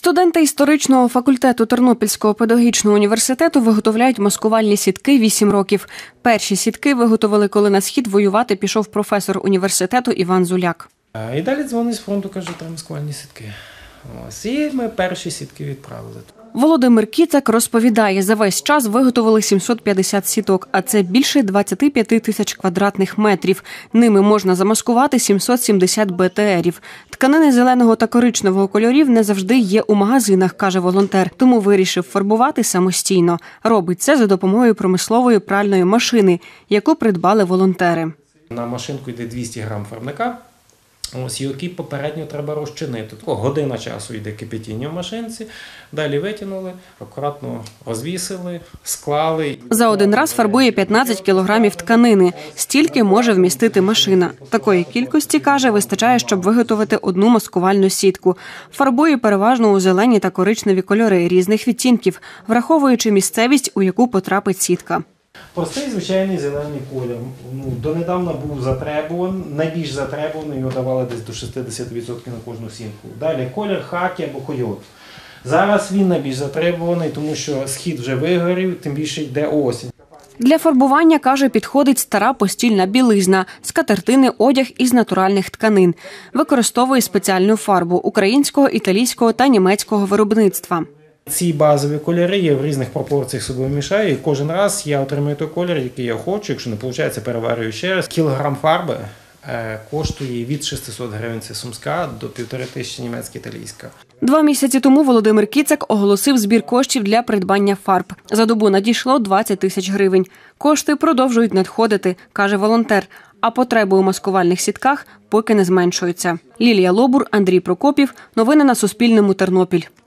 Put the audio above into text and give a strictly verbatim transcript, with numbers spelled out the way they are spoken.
Студенти історичного факультету Тернопільського педагогічного університету виготовляють маскувальні сітки вісім років. Перші сітки виготовили, коли на схід воювати пішов професор університету Іван Зуляк. І далі дзвонить з фронту, каже, там маскувальні сітки. Ось, і ми перші сітки відправили. Володимир Кіцак розповідає, за весь час виготовили сімсот п'ятдесят сіток, а це більше двадцять п'ять тисяч квадратних метрів. Ними можна замаскувати сімсот сімдесят бе те ерів. Тканини зеленого та коричневого кольорів не завжди є у магазинах, каже волонтер, тому вирішив фарбувати самостійно. Робить це за допомогою промислової пральної машини, яку придбали волонтери. На машинку йде двісті грам фарбника. Ось, які попередньо треба розчинити. Тако година часу йде кипятіння в машинці, далі витягнули, акуратно розвісили, склали. За один раз фарбує п'ятнадцять кілограмів тканини. Стільки може вмістити машина. Такої кількості, каже, вистачає, щоб виготовити одну маскувальну сітку. Фарбує переважно у зелені та коричневі кольори різних відтінків, враховуючи місцевість, у яку потрапить сітка. Простий, звичайний зелений колір. Ну, донедавна був затребуваний, найбільш затребуваний, його давали десь до шістдесят відсотків на кожну сітку. Далі колір хакі або койот. Зараз він найбільш затребуваний, тому що схід вже вигорів, тим більше йде осінь. Для фарбування, каже, підходить стара постільна білизна, скатертини, одяг із натуральних тканин. Використовує спеціальну фарбу українського, італійського та німецького виробництва. Ці базові кольори я в різних пропорціях собою мішаю, і кожен раз я отримую той колір, який я хочу. Якщо не виходить, переварюю ще раз. Кілограм фарби коштує від шістсот гривень, це сумська, до півтори тисячі німецька, італійська. Два місяці тому Володимир Кіцак оголосив збір коштів для придбання фарб. За добу надійшло двадцять тисяч гривень. Кошти продовжують надходити, каже волонтер. А потреби у маскувальних сітках поки не зменшуються. Лілія Лобур, Андрій Прокопів. Новини на Суспільному. Тернопіль.